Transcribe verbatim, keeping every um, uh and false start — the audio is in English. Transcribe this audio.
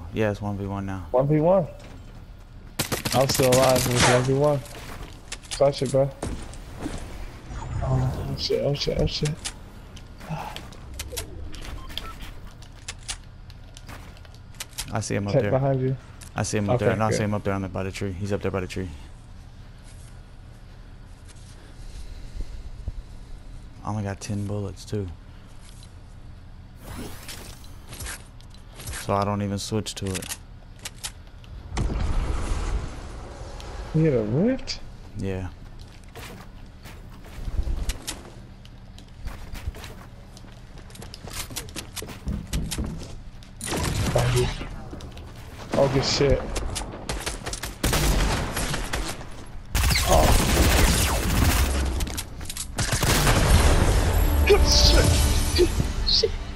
Yeah, it's one v one now. one v one. I'm still alive. It's one v one. Touch it, bro. Oh shit, oh shit, oh shit. I see him up Check there. behind you. I see him up Okay, there. And I good. see him up there on the, by the tree. He's up there by the tree. I only got ten bullets too. So I don't even switch to it. You hit a rift? Yeah. Behind you. Oh, good shit. Oh. Shit. Shit.